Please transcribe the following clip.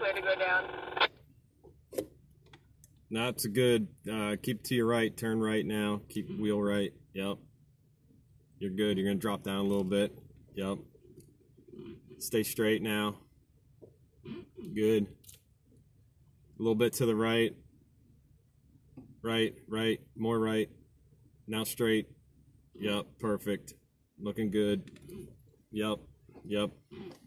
way to go down. That's good. Keep to your right. Turn right now. Keep wheel right. Yep. You're good. You're going to drop down a little bit. Yep. Stay straight now. Good. A little bit to the right. Right, right, more right. Now straight. Yep, perfect. Looking good. Yep, yep.